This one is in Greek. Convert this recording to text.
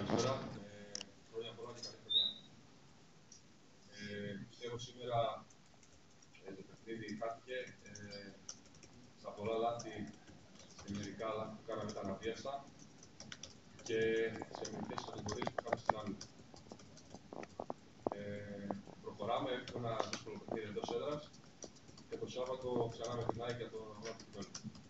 Καλησπέρα. Χρόνια πολλά και καλή χρονιά. Πιστεύω σήμερα το παιχνίδι χάθηκε. Στα πολλά λάθη, σε μερικά λάθη που κάναμε ήταν αβίαστα και σε μερικές κατηγορίες που είχαμε στην άλλη. Προχωράμε, έχουμε ένα δύσκολο παιχνίδι εντός έδρας και το Σάββατο ξανά με την ΑΕΚ για τον αγώνα του κυπέλλου.